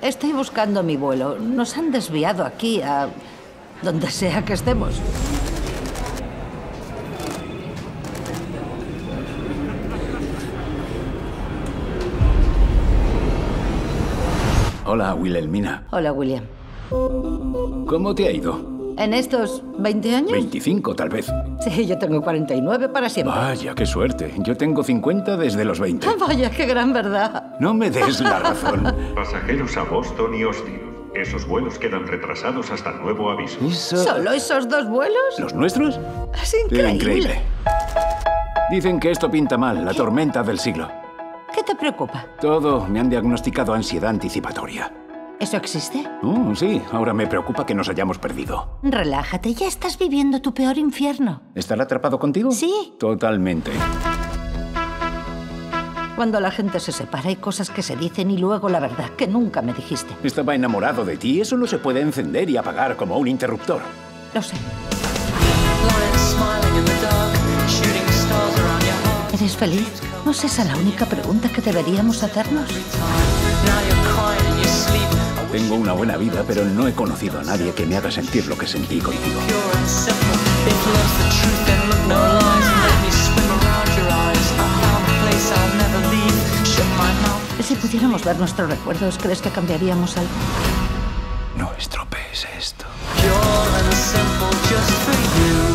Estoy buscando mi vuelo. Nos han desviado aquí a donde sea que estemos. Hola, Wilhelmina. Hola, William. ¿Cómo te ha ido? ¿En estos 20 años? 25, tal vez. Sí, yo tengo 49 para siempre. Vaya, qué suerte. Yo tengo 50 desde los 20. Vaya, qué gran verdad. No me des la razón. Pasajeros a Boston y Austin. Esos vuelos quedan retrasados hasta nuevo aviso. ¿Solo esos 2 vuelos? ¿Los nuestros? Es increíble. Increíble. Dicen que esto pinta mal, la tormenta del siglo. ¿Qué te preocupa? Todo, me han diagnosticado ansiedad anticipatoria. ¿Eso existe? Sí, ahora me preocupa que nos hayamos perdido. Relájate, ya estás viviendo tu peor infierno. ¿Estar atrapado contigo? Sí. Totalmente. Cuando la gente se separa hay cosas que se dicen y luego la verdad que nunca me dijiste. Estaba enamorado de ti. Eso no se puede encender y apagar como un interruptor. Lo sé. ¿Eres feliz? ¿No es esa la única pregunta que deberíamos hacernos? Tengo una buena vida, pero no he conocido a nadie que me haga sentir lo que sentí contigo. Si pudiéramos ver nuestros recuerdos, ¿crees que cambiaríamos algo? No estropees esto. Pure and simple just for you.